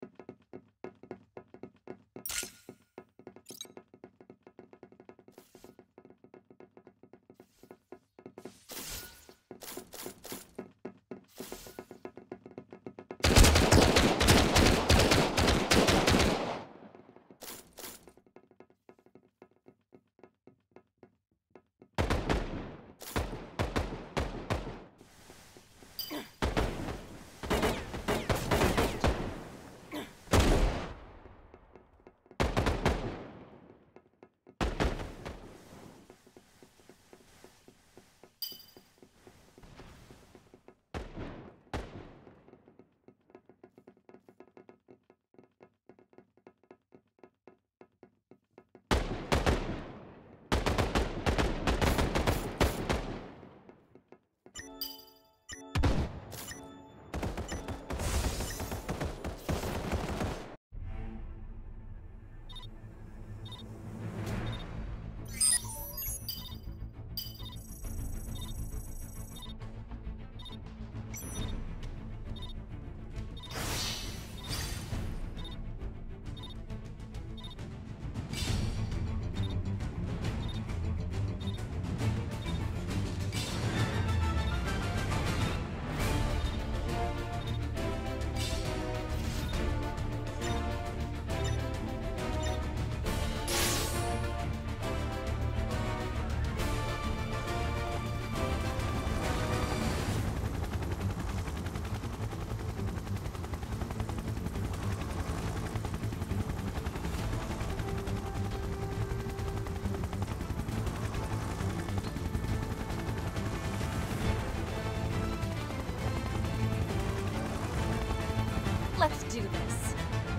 Let's do this.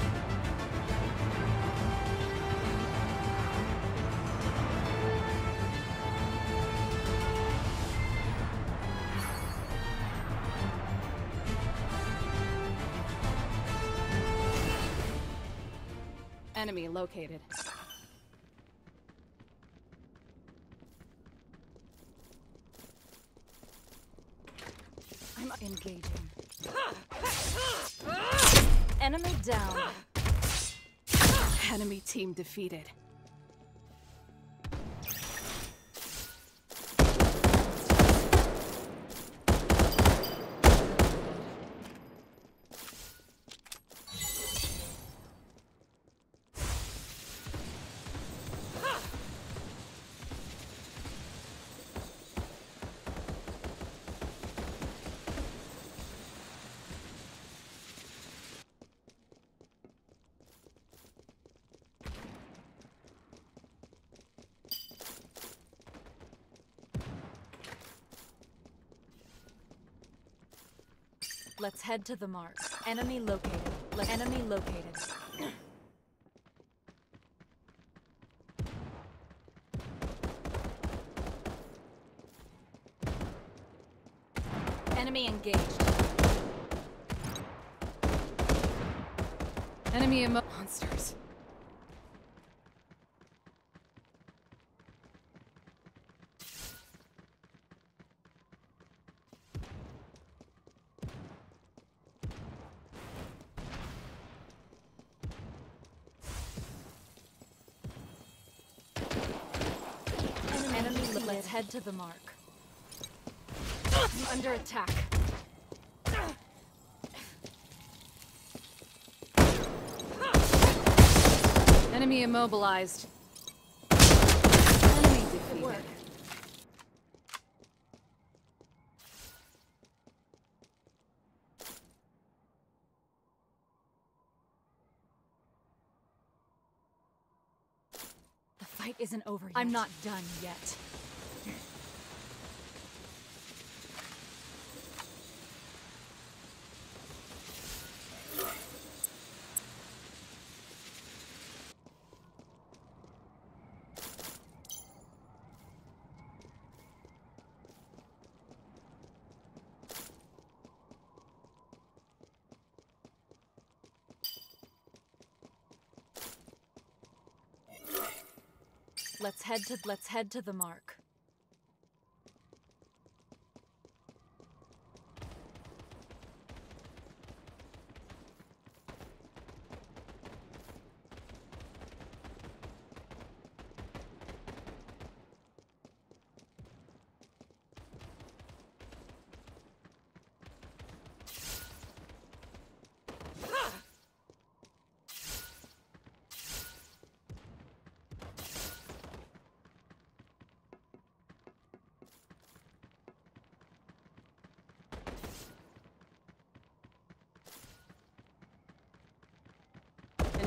Enemy located. I'm engaging. Enemy down. Enemy team defeated. Let's head to the mark. Enemy located. Enemy located. Enemy engaged. Enemy monsters. Let's head to the mark. I'm under attack. Enemy immobilized. Enemy defeated. The fight isn't over yet. I'm not done yet. Let's head to the mark.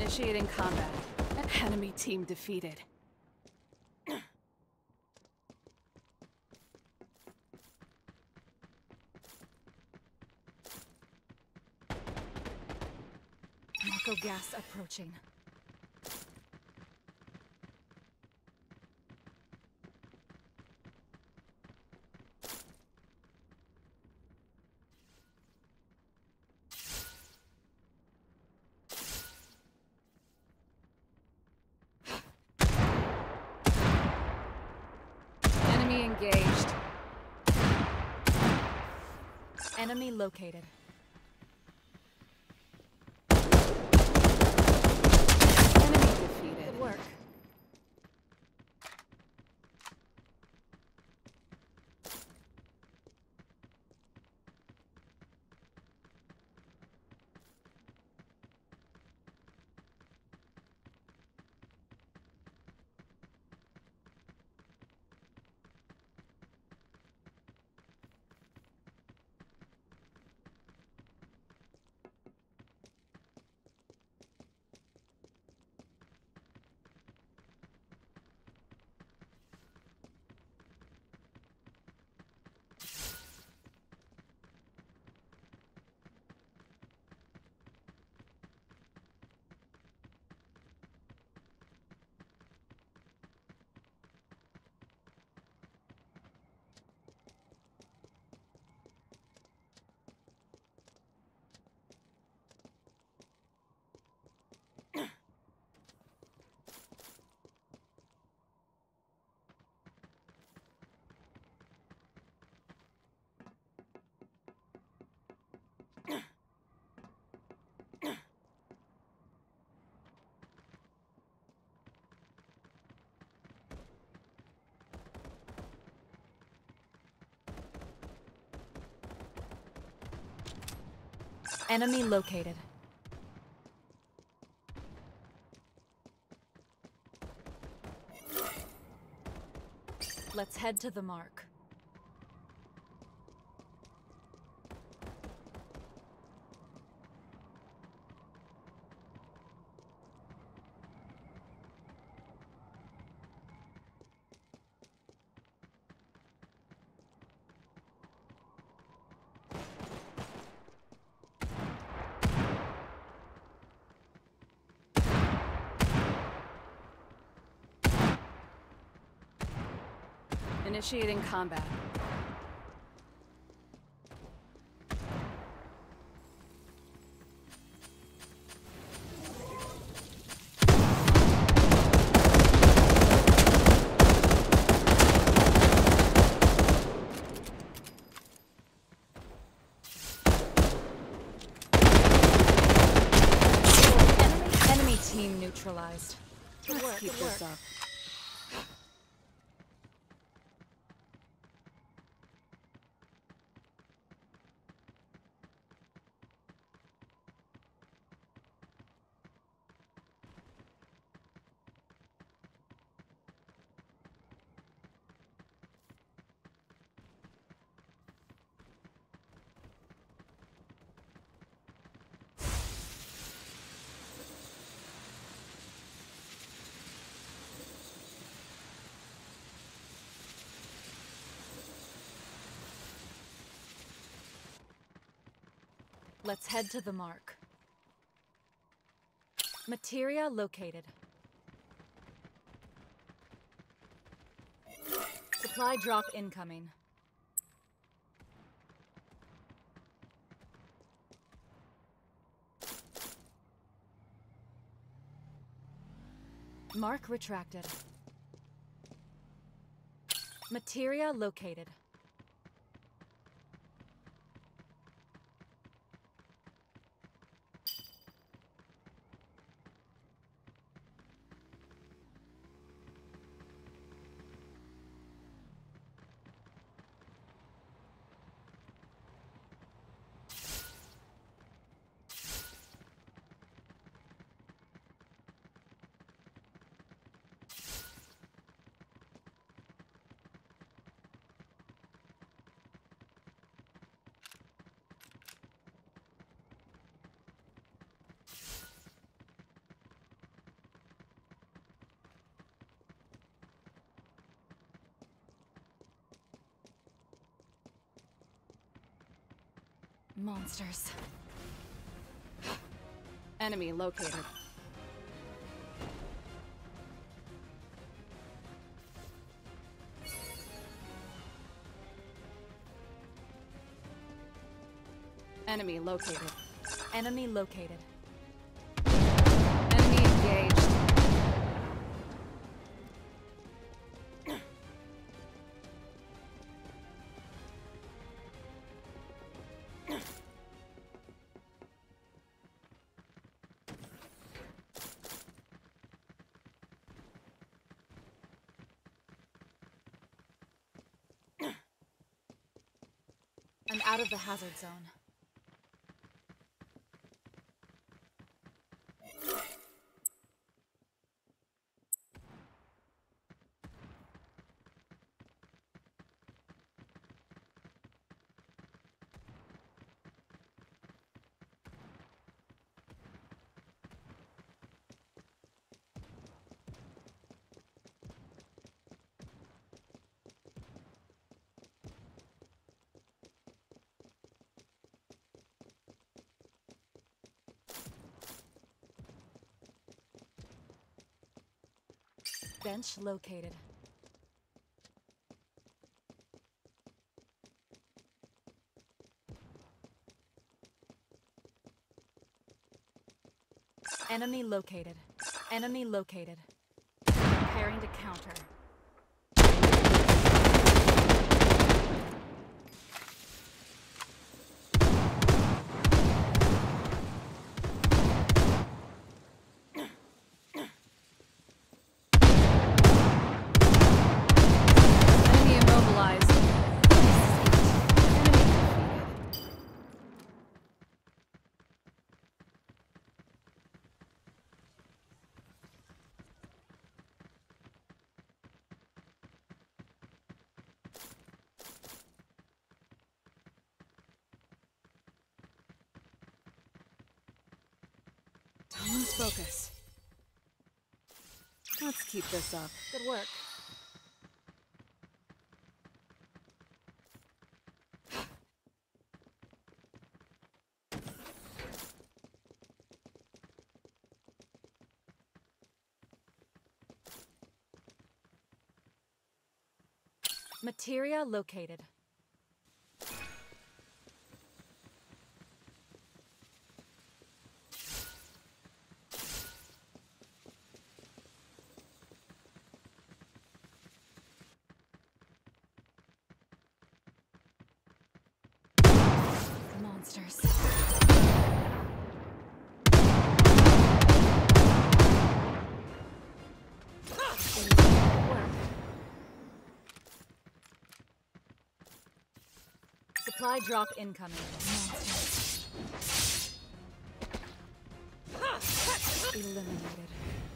Initiating combat. Enemy team defeated. Narco gas approaching. Enemy engaged. Enemy located. Enemy defeated. Good work. Enemy located. Let's head to the mark. Initiating combat. Enemy team neutralized. Good Let's work, keep good this work. up. Let's head to the mark. Materia located. Supply drop incoming. Mark retracted. Materia located. Monsters. Enemy located. Enemy located. Enemy located. Enemy engaged. I'm out of the hazard zone. Bench located. Enemy located. Enemy located. Preparing to counter. Enemy immobilized. Enemy defeated. Don't lose focus. Let's keep this up. Good work. Materia located. Monsters. Supply drop incoming. Monsters. Eliminated.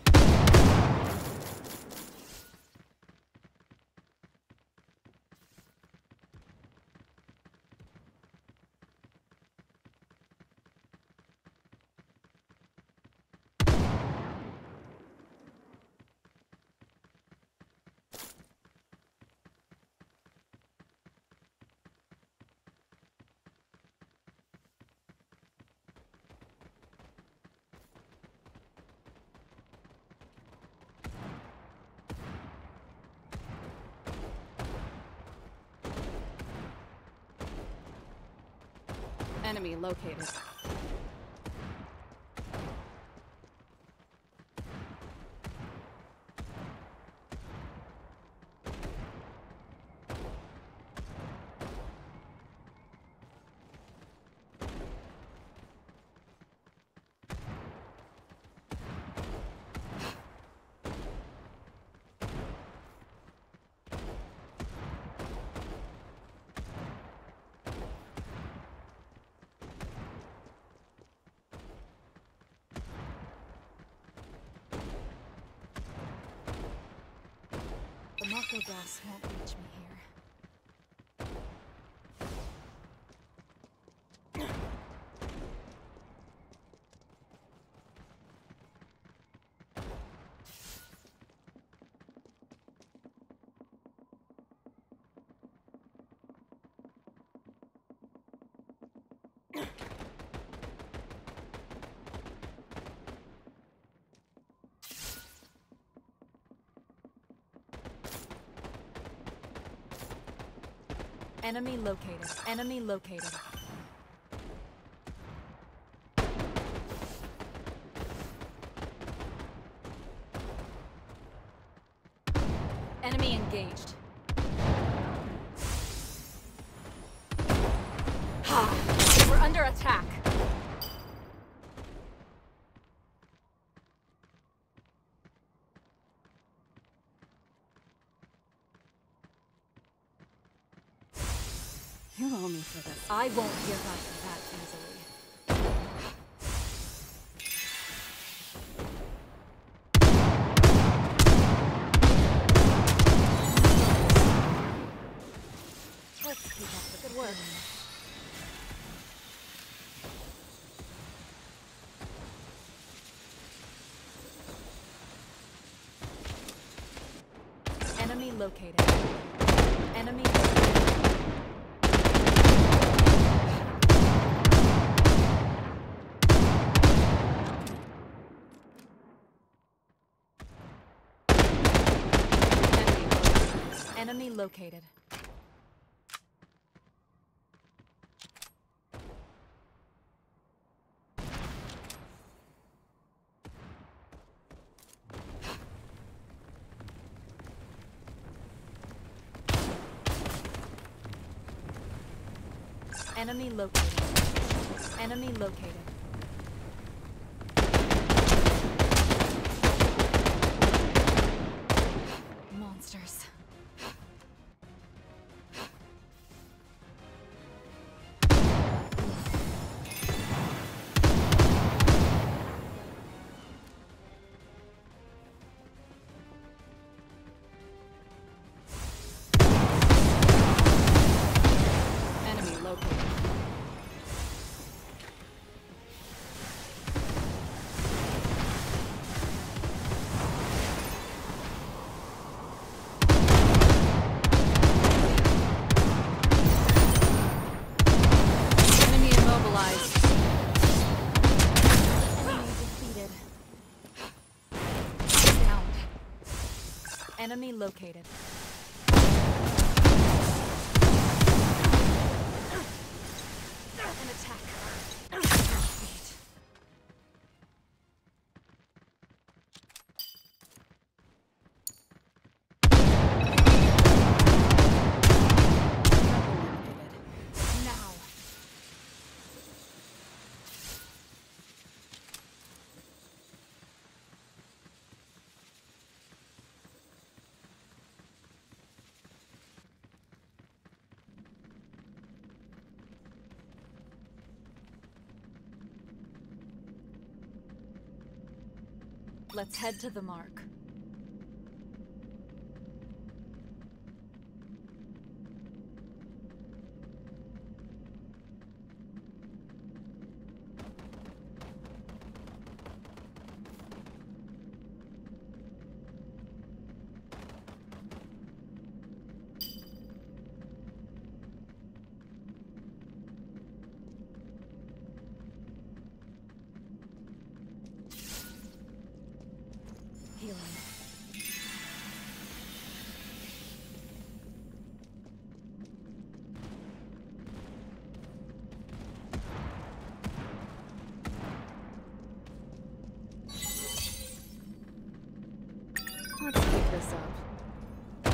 Enemy located. The Mako gas won't reach me here. Enemy located. Enemy located. Enemy engaged. Ha! We're under attack. You owe me for this. I won't give up that easily. Let's keep up the good work. Enemy located. Enemy located. Enemy located. Enemy located. Enemy located. Monsters. Enemy located. Enemy immobilized. Enemy defeated. Downed. Enemy located. An attack. Defeat. Now. Let's head to the mark. Healing. Let's keep this up.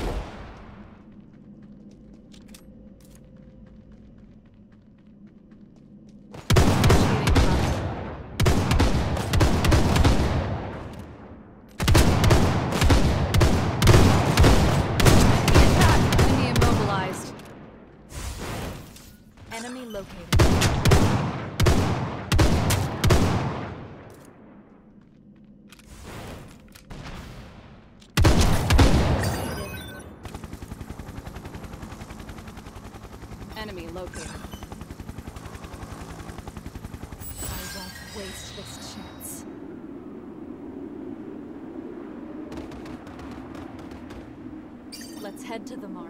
Initiating combat. Enemy immobilized. Enemy located. Enemy located. I won't waste this chance. Let's head to the mark.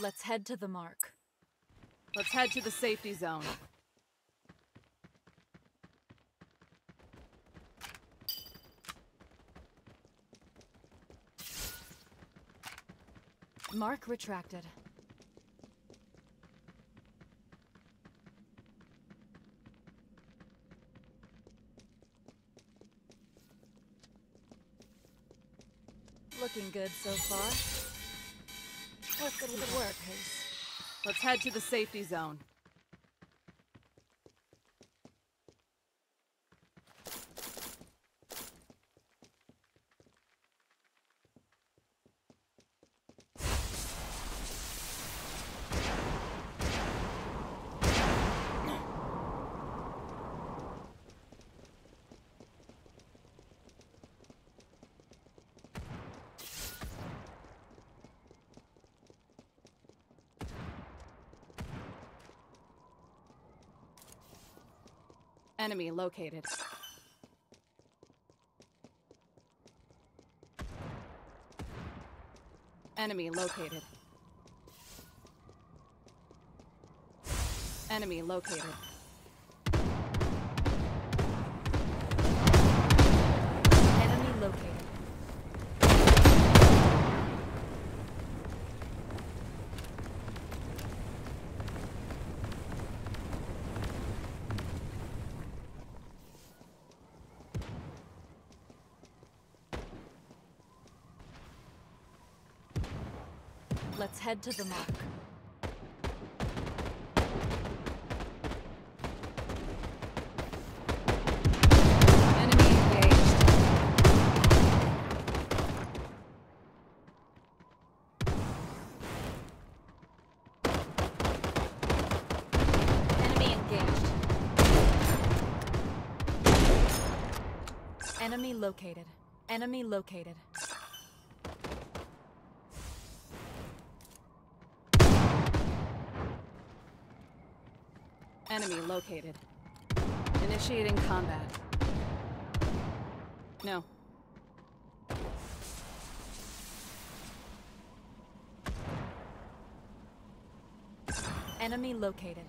Let's head to the mark. Let's head to the safety zone. Mark retracted. Looking good so far. Let's get to work, Pace. Let's head to the safety zone. Enemy located. Enemy located. Enemy located. Enemy located. Let's head to the mark. Enemy engaged. Enemy engaged. Enemy located. Enemy located. Enemy located. Initiating combat. No. Enemy located.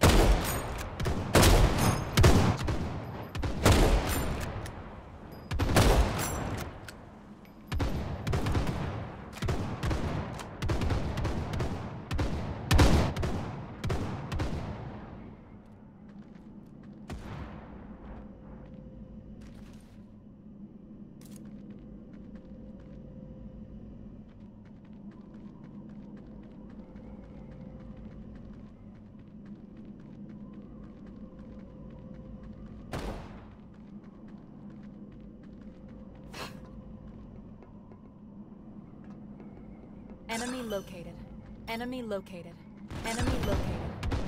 Enemy located. Enemy located. Enemy located.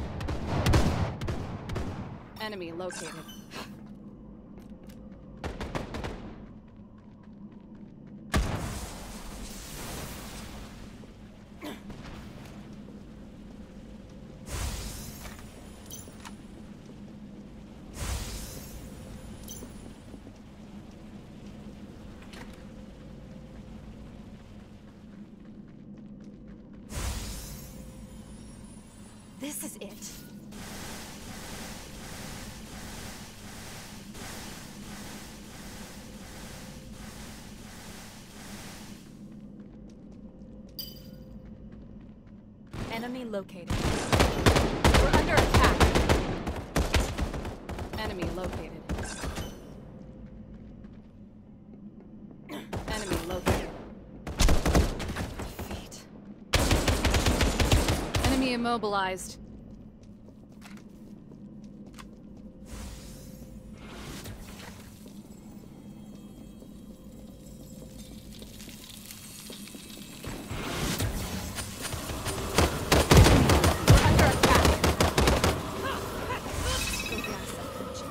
Enemy located. This is it. Enemy located. We're under attack. Enemy located. Enemy located. Defeat. Enemy immobilized. We're under attack. Go gas that engine.